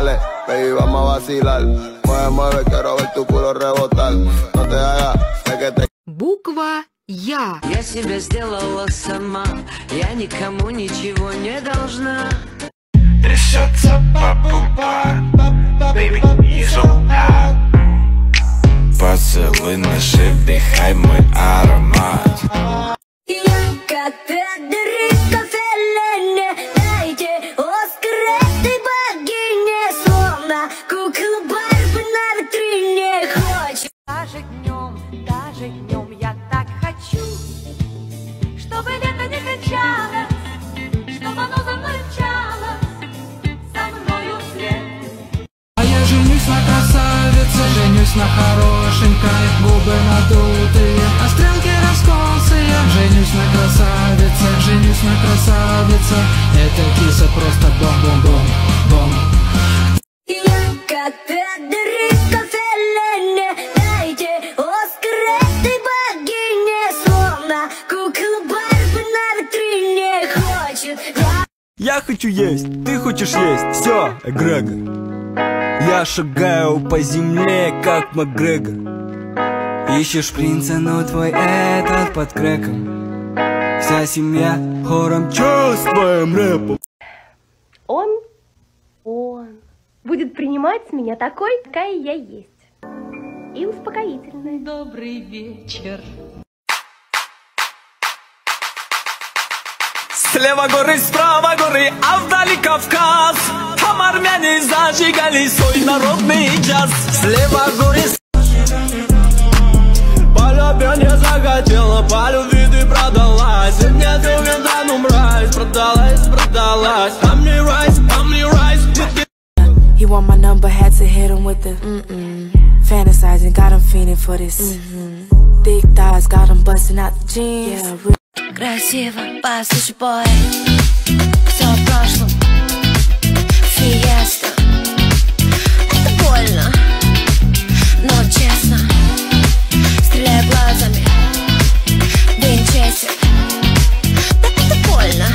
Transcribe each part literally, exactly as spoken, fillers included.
Dale, baby, vamos a vacilar. Mueve, mueve, quiero ver tu culo rebotar. No te hagas, sé que te... Буква Я. Я себя сделала сама, я никому ничего не должна. Трясется папа, baby, you so hot. Поцелуй наш и вдыхай мой аромат. Я как Федерико Феллини, дайте Оскар этой богине, словно кукла Барби на витрине. Хочет. Даже днем, даже днем я так хочу, чтобы лето не кончалось, чтобы оно за мной мчалось, за мною вслед. А я женюсь на красавице, женюсь на хорошенькой, губы надутые, а стрелки раскосые. Женюсь на красавице, женюсь на красавице, эта киса просто бом-бом-бом-бом. Я как Федерико Феллини, дайте Оскар этой богине, словно кукла Барби на витрине. Хочет. Я хочу есть, ты хочешь есть, все, эгрегор. Я шагаю по земле, как Макгрегор. Ищешь принца, но твой этот под крэком. Вся семья хором чувствуем рэпом. Он, он будет принимать меня такой, какая я есть. И успокоительная. Добрый вечер. Слева горы, справа горы, а вдали Кавказ. Там армяне зажигали свой народный джаз. Слева горы. По любви не захотела, по любви ты продалась. И мне ты винта, ну мразь, продалась, продалась. I'm the rise, I'm the rise. He want my number, had to hit him with the mm-mm. Fantasizing, got him feeling for this mm-hmm. Thick thighs, got him busting out the jeans. Yeah, Красиво, послушай, бой, все в прошлом. Фиеста. Это больно, но честно. Стреляй глазами, Винчестер. Это больно.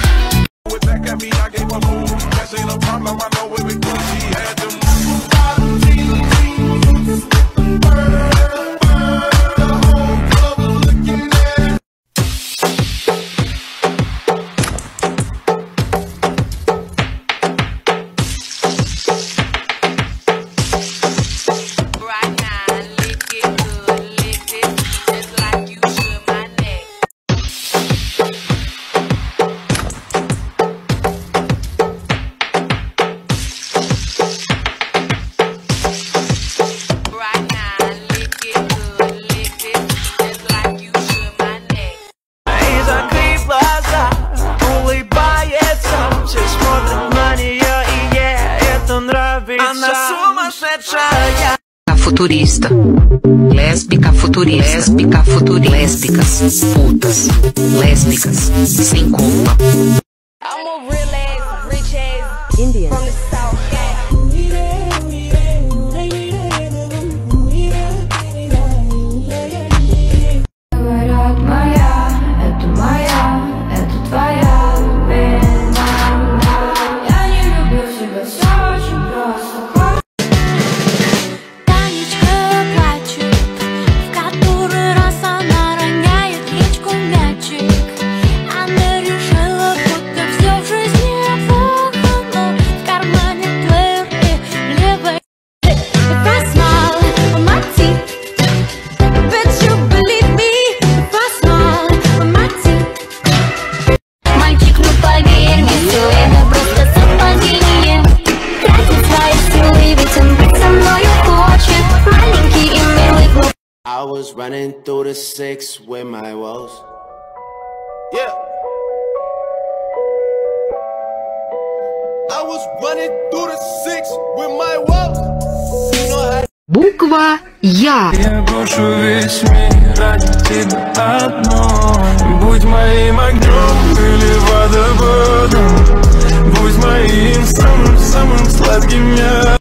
Futurista, lésbica, futurista, lésbica, futurista, lésbicas, putas, lésbicas, sem culpa. I'm a real ass, rich ass Indian. from the south. Говорят, моя, это моя, это твоя вина. Я не люблю себя, все очень просто. Танечка плачет, в который раз она роняет речку мячик. Она решила, будто все в жизни плохо, но в кармане твоей левой. If I smile on my teeth, bet you believe me. If I smile on my teeth. Мальчик, ну поверь мне, все это просто совпадение. Тратит свои силы, ведь он быть со мною хочет. Маленький и милый клуб. I was running through the six with my woes. Yeah. I was running through the six with my woes. You know how. Буква Я. Я брошу весь мир ради тебя одной. Будь моим огнем или водопадом, будь моим самым-самым сладким ядом.